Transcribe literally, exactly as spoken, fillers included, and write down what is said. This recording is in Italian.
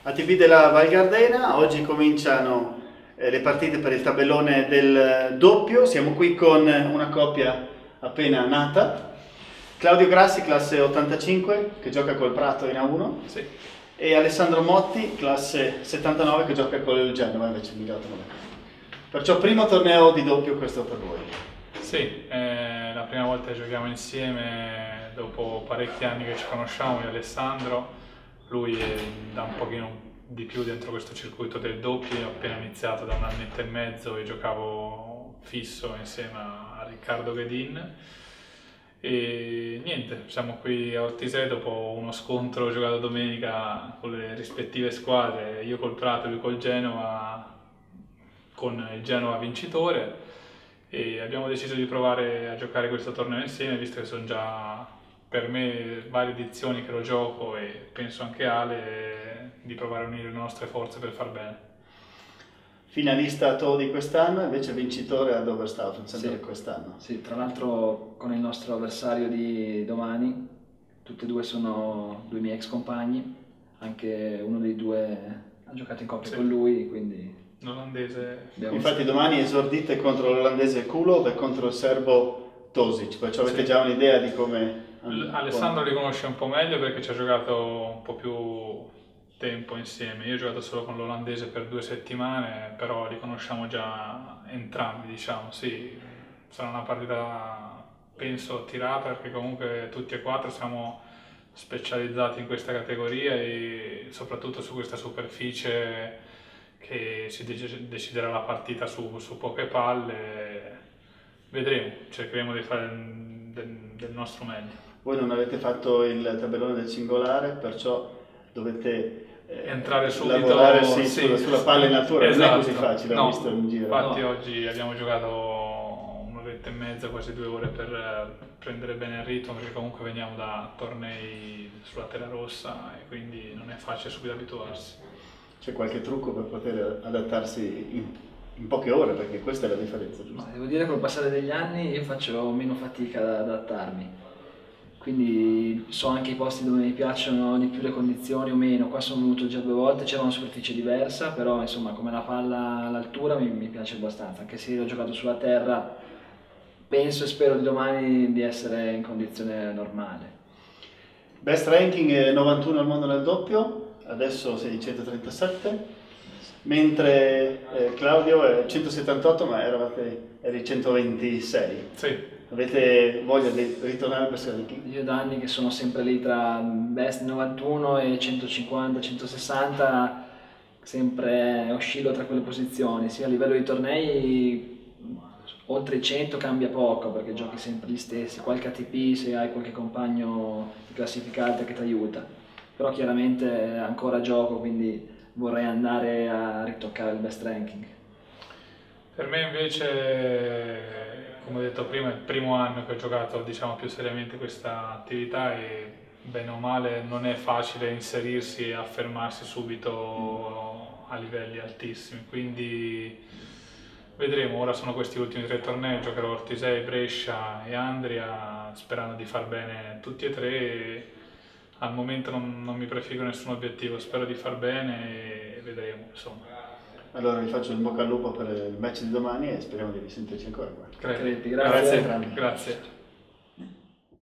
A T V della Val Gardena, oggi cominciano eh, le partite per il tabellone del doppio. Siamo qui con una coppia appena nata, Claudio Grassi, classe ottantacinque, che gioca col Prato in A uno, sì. E Alessandro Motti, classe settantanove, che gioca col Genova invece in milleottantanove. Perciò primo torneo di doppio questo per voi. Sì, è la prima volta che giochiamo insieme dopo parecchi anni che ci conosciamo, io e Alessandro. Lui è da un pochino di più dentro questo circuito del doppio, ho appena iniziato da un annetto e mezzo e giocavo fisso insieme a Riccardo Ghedin. E niente, siamo qui a Ortisei dopo uno scontro giocato domenica con le rispettive squadre, io col Prato e lui col Genova, con il Genova vincitore, e abbiamo deciso di provare a giocare questo torneo insieme, visto che sono già per me varie edizioni che lo gioco e penso anche Ale, di provare a unire le nostre forze per far bene. Finalista a Todi quest'anno, invece vincitore ad Overstaufen, sempre Sì. quest'anno. Sì, tra l'altro con il nostro avversario di domani, tutti e due sono due miei ex compagni, anche uno dei due ha giocato in coppia Sì. con lui, quindi L'olandese. abbiamo... Infatti domani esordite contro l'olandese Kulov e contro il serbo Tosic, perciò avete Sì. già un'idea di come... L- Alessandro li conosce un po' meglio perché ci ha giocato un po' più tempo insieme. Io ho giocato solo con l'olandese per due settimane, però li conosciamo già entrambi, diciamo. Sì, sarà una partita, penso, tirata, perché comunque tutti e quattro siamo specializzati in questa categoria e soprattutto su questa superficie che si dec- deciderà la partita su, su poche palle. Vedremo, cercheremo di fare del, del nostro meglio. Voi non avete fatto il tabellone del singolare, perciò dovete eh, Entrare subito, lavorare sì, sì, sulla, sulla palla in natura, esatto. non è così facile, No, ho visto in giro. infatti No. oggi abbiamo giocato un'oretta e mezza, quasi due ore per eh, prendere bene il ritmo, perché comunque veniamo da tornei sulla terra rossa e quindi non è facile subito abituarsi. C'è qualche trucco per poter adattarsi in, in poche ore, perché questa è la differenza, giusto? Ma devo dire che col passare degli anni io faccio meno fatica ad adattarmi, quindi so anche i posti dove mi piacciono di più le condizioni o meno. Qua sono venuto già due volte, c'era una superficie diversa, però insomma come la palla all'altura mi, mi piace abbastanza, anche se io ho giocato sulla terra, penso e spero di domani di essere in condizione normale. Best ranking è novantuno al mondo nel doppio, adesso sei centotrentasette, mentre eh, Claudio è centosettantotto, ma eravate, eri centoventisei. Sì. Avete voglia di ritornare al best ranking? Io da anni che sono sempre lì tra best novantuno e centocinquanta centosessanta, sempre oscillo tra quelle posizioni, sia a livello di tornei oltre i cento cambia poco perché giochi sempre gli stessi, qualche A T P se hai qualche compagno di classifica alta che ti aiuta, però chiaramente ancora gioco, quindi vorrei andare a ritoccare il best ranking. Per me invece, come ho detto prima, è il primo anno che ho giocato, diciamo, più seriamente questa attività e bene o male non è facile inserirsi e affermarsi subito a livelli altissimi, quindi vedremo. Ora sono questi ultimi tre tornei, giocherò Ortisei, Brescia e Andria, sperando di far bene tutti e tre. Al momento non, non mi prefiggo nessun obiettivo, spero di far bene e vedremo, insomma. Allora vi faccio il bocca al lupo per il match di domani e speriamo di risentirci ancora qua. Crepi. Crepi, grazie. Grazie. Grazie.